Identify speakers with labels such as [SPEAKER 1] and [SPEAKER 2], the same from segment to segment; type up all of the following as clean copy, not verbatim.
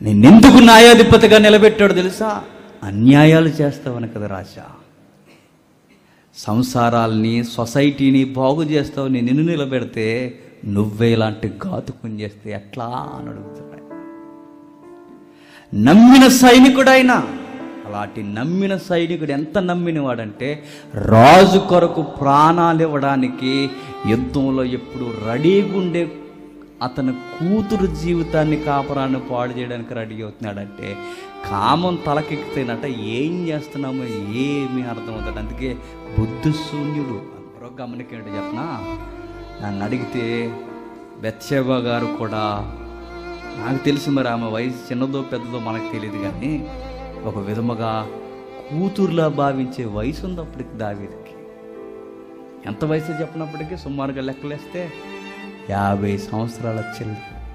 [SPEAKER 1] నిన్నెందుకు న్యాయాధిపతిగా నిలబెట్టాడు తెలుసా? అన్యాయాలు చేస్తావని కదా రాజా. సంసారాల్ని, సొసైటీని బాగు చేస్తావు, నిన్ను నిలబెడితే నువ్వే ఇలాంటి ఘాతుకం చేస్తే ఎట్లా అని అడుగుతున్నాడు. నమ్మిన సైనికుడైనా, అలాంటి నమ్మిన సైనికుడు ఎంత నమ్మినవాడంటే రాజు కొరకు ప్రాణాలు ఇవ్వడానికి యుద్ధంలో ఎప్పుడు రెడీగా ఉండే అతని కూతురు జీవితాన్ని, కాపురాన్ని పాడు చేయడానికి రెడీ అవుతున్నాడంటే కామం తలకెక్కితేనట ఏం చేస్తున్నామో ఏమీ అర్థమవుతాడు. అందుకే బుద్ధిశూన్యుడు. మరో గమనికేంటో చెప్పనా, నన్ను అడిగితే బెత్షెబా గారు కూడా, నాకు తెలిసి మరి ఆమె వయసు చిన్నదో పెద్దదో మనకు తెలియదు, కానీ ఒక విధముగా కూతురులా భావించే వయసు ఉంది అప్పటికి దావీదుకి. ఎంత వయసు చెప్పినప్పటికీ సుమారుగా లెక్కలేస్తే 50 సంవత్సరాల చెల్లి.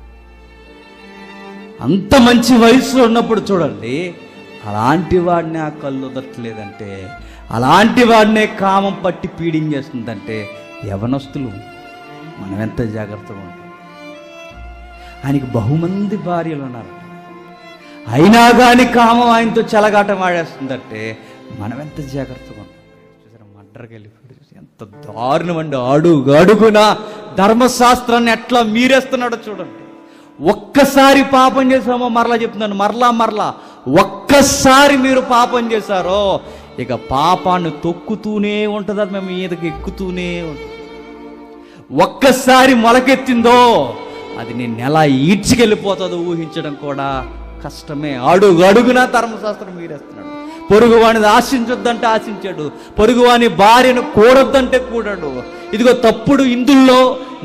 [SPEAKER 1] అంత మంచి వయసులో ఉన్నప్పుడు చూడండి, అలాంటి వాడిని ఆ కళ్ళు వదట్లేదంటే, అలాంటి వాడినే కామం పట్టి పీడించేస్తుందంటే యవనస్తులు మనం ఎంత జాగ్రత్తగా ఉంటాం. ఆయనకి బహుమంది భార్యలు ఉన్నారు, అయినా కానీ కామం ఆయనతో చెలగాటం ఆడేస్తుందంటే మనం ఎంత జాగ్రత్తగా ఉంటాం. చూసారా, మడ్రకి వెళ్ళిపోయాడు. ఎంత దారుణం అండి. అడుగున ధర్మశాస్త్రాన్ని ఎట్లా మీరేస్తున్నాడో చూడండి. ఒక్కసారి పాపం చేసామో, మరలా చెప్తున్నాను, మరలా ఒక్కసారి మీరు పాపం చేశారో ఇక పాపాన్ని తొక్కుతూనే ఉంటుంది, అది మేము మీదకి ఎక్కుతూనే ఉంటుంది. ఒక్కసారి మొలకెత్తిందో అది నేను ఎలా ఈడ్చికెళ్ళిపోతుందో ఊహించడం కూడా కష్టమే. అడుగున ధర్మశాస్త్రం మీరేస్తున్నాడు. పొరుగువాడిని ఆశించొద్దంటే ఆశించాడు, పొరుగువాని భార్యను కూడొద్దంటే కూడాడు. ఇదిగో తప్పుడు ఇందుల్లో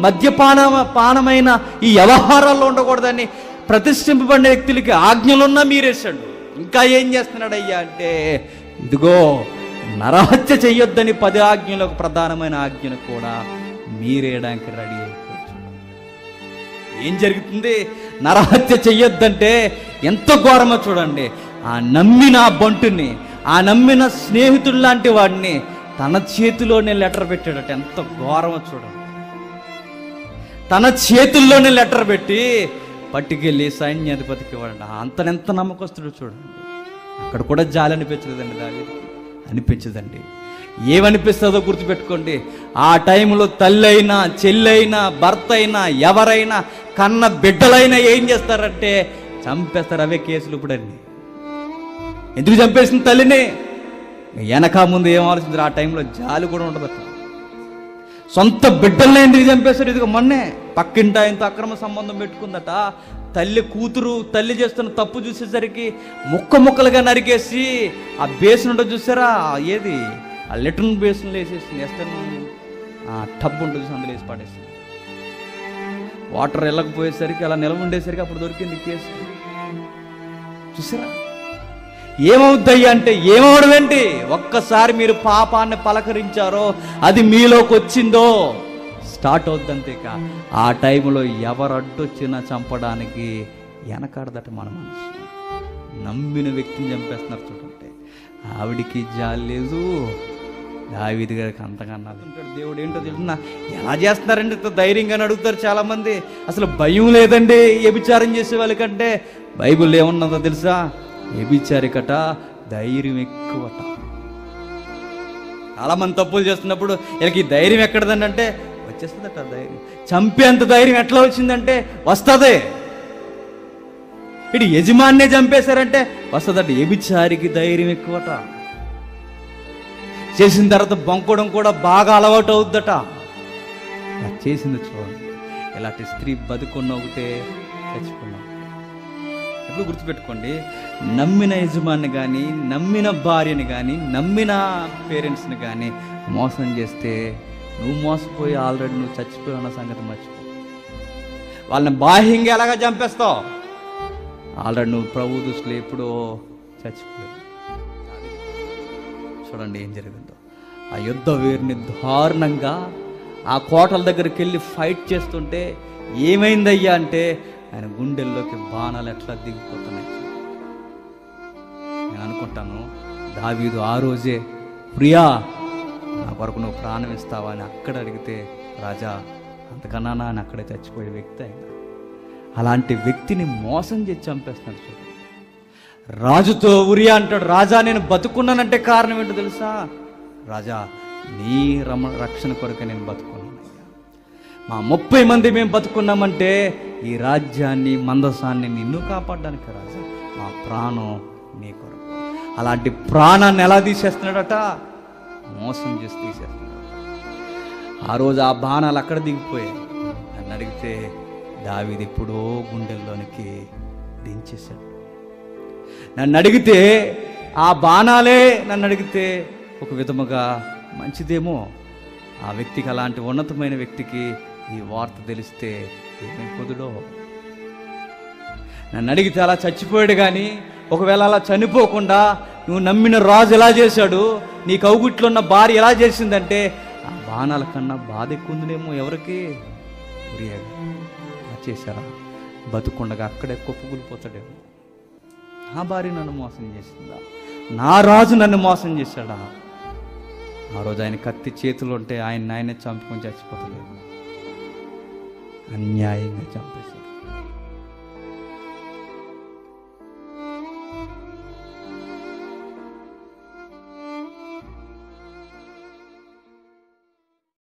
[SPEAKER 1] పానమైన ఈ వ్యవహారాల్లో ఉండకూడదని ప్రతిష్ఠింపబడిన వ్యక్తులకి ఆజ్ఞలున్నా మీరేశాడు. ఇంకా ఏం చేస్తున్నాడు అయ్యా అంటే, ఇదిగో నరహత్య చెయ్యొద్దని 10 ఆజ్ఞలు, ఒక ప్రధానమైన ఆజ్ఞను కూడా మీరేయడానికి రెడీ అయిపోవచ్చు. ఏం జరుగుతుంది? నరహత్య చెయ్యొద్దంటే ఎంత ఘోరమో చూడండి. ఆ నమ్మిన బంటుని, ఆ నమ్మిన స్నేహితుడు లాంటి వాడిని తన చేతిలోనే లెటర్ పెట్టాడట. ఎంత ఘోరమో చూడండి. తన చేతుల్లోనే లెటర్ పెట్టి పట్టుకెళ్ళి సైన్యాధిపతికి ఇవ్వడండి. అంతనెంత నమ్మకస్తుడు చూడండి. అక్కడ కూడా జాలి అనిపించలేదండి దావీదుకి, అనిపించదండి. ఏమనిపిస్తుందో గుర్తుపెట్టుకోండి. ఆ టైంలో తల్లి అయినా, చెల్లైనా, భర్త అయినా, ఎవరైనా, కన్న బిడ్డలైనా ఏం చేస్తారంటే చంపేస్తారు. అవే కేసులు ఇప్పుడండి. ఎందుకు చంపేసింది తల్లిని? వెనక ముందు ఏం ఆలోచించారు? ఆ టైంలో జాలి కూడా ఉండదట. సొంత బిడ్డల్ని ఎందుకు చంపేస్తారు? ఇదిగో మొన్నే పక్కింటి ఆయనతో అక్రమ సంబంధం పెట్టుకుందట. తల్లి చేస్తున్న తప్పు చూసేసరికి ముక్కలుగా నరికేసి ఆ బేసిన్ ఉంటుంది చూసారా, ఏది ఆ లెట్రిన్ బేసిన్లో వేసేసింది. వెస్టర్న్ టబ్ ఉంటుంది, అందులో వేసి పడేసింది. వాటర్ వెళ్ళకపోయేసరికి, అలా నిలవ ఉండేసరికి అప్పుడు దొరికింది కేసు. చూసారా ఏమవుతాయి అంటే? ఏమవడం ఏంటి? ఒక్కసారి మీరు పాపాన్ని పలకరించారో, అది మీలోకి వచ్చిందో స్టార్ట్ అవుద్దంతేక. ఆ టైంలో ఎవరు అడ్డొచ్చినా చంపడానికి వెనకాడదట మన మనసు. నమ్మిన వ్యక్తిని చంపేస్తున్నారు చూడండి. ఆవిడికి జాలి లేదు, దావీదు గారికి అంతకన్నా. దేవుడు ఏంటో తెలుసున్నా, ఎలా చేస్తున్నారండి ఇంత ధైర్యంగా అడుగుతారు చాలామంది. అసలు భయం లేదండి వ్యభిచారం చేసే వాళ్ళకంటే. బైబిల్ ఏమున్నదో తెలుసా? వ్యభిచారికట ధైర్యం ఎక్కువట. చాలామంది తప్పులు చేస్తున్నప్పుడు వీళ్ళకి ధైర్యం ఎక్కడదండి అంటే వచ్చేస్తుందట ధైర్యం. చంపేంత ధైర్యం ఎట్లా వచ్చిందంటే వస్తుంది. ఇటు యజమాన్నే చంపేశారంటే వస్తుందట. వ్యభిచారికి ధైర్యం ఎక్కువట. చేసిన తర్వాత బొంకడం కూడా బాగా అలవాటు అవుద్దట. చేసింది చూడండి. ఇలాంటి స్త్రీ బతుకున్న ఒకటే, చచ్చిపోయిన ఒకటే. ఎప్పుడు గుర్తుపెట్టుకోండి, నమ్మిన యజమాని కానీ, నమ్మిన భార్యని కానీ, నమ్మిన పేరెంట్స్ని కానీ మోసం చేస్తే నువ్వు మోసపోయి ఆల్రెడీ నువ్వు చచ్చిపోయి ఉన్న సంగతి మర్చిపో. వాళ్ళని బాహ్యంగా ఎలాగా చంపేస్తావు, ఆల్రెడీ నువ్వు ప్రభు దృష్టిలో ఎప్పుడో చచ్చిపోయావు. చూడండి ఏం జరిగిందో. ఆ యుద్ధ వీరిని దారుణంగా ఆ కోటల దగ్గరికి వెళ్ళి ఫైట్ చేస్తుంటే ఏమైందయ్యా అంటే ఆయన గుండెల్లోకి బాణాలు ఎట్లా దిగిపోతున్నాయి. నేను అనుకుంటాను దావీదు ఆ రోజే, ప్రియా నా కొరకు నువ్వు ప్రాణం ఇస్తావా అని అక్కడ అడిగితే, రాజా అంతకన్నా అని అక్కడే చచ్చిపోయే వ్యక్తి ఆయన. అలాంటి వ్యక్తిని మోసం చేసి చంపేస్తున్నాడు చూడండి. రాజుతో ఉరియా అంటాడు, రాజా నేను బతుకున్నానంటే కారణం ఏంటో తెలుసా? రాజా నీ రక్షణ కొరకే నేను బతుకున్నాను. మా 30 మంది మేము బతుకున్నామంటే ఈ రాజ్యాన్ని మందసాన్ని నిన్ను కాపాడడానికి రాజా, మా ప్రాణం నీ కొరకు. అలాంటి ప్రాణాన్ని ఎలా తీసేస్తున్నాడట? మోసం చేసి తీసేస్తున్నాడు. ఆ రోజు ఆ బాణాలు అక్కడ దిగిపోయాయి. నన్ను అడిగితే దావీదు ఎప్పుడో గుండెల్లోనికి దించేశాడు. నన్ను అడిగితే ఆ బాణాలే నన్ను అడిగితే ఒక విధముగా మంచిదేమో. ఆ వ్యక్తికి, అలాంటి ఉన్నతమైన వ్యక్తికి ఈ వార్త తెలిస్తే ఏమైపోదుడో. నన్ను అడిగితే అలా చచ్చిపోయాడు, కానీ ఒకవేళ అలా చనిపోకుండా నువ్వు నమ్మిన రాజు ఎలా చేశాడు, నీ కౌగుట్లో ఉన్న భార్య ఎలా చేసిందంటే ఆ బాణాల కన్నా బాధ ఎక్కువ ఉందినేమో. ఎవరికి? ఉరియాగా చేశారా? బతుకుండగా అక్కడే కుప్పకూలిపోతాడేమో. నా భార్య నన్ను మోసం చేసిందా? నా రాజు నన్ను మోసం చేశాడా? ఆ రోజు ఆయన కత్తి చేతులు ఉంటే ఆయన్నే చంపుకొని చచ్చిపోతలేదు, అన్యాయంగా చంపేశాడు.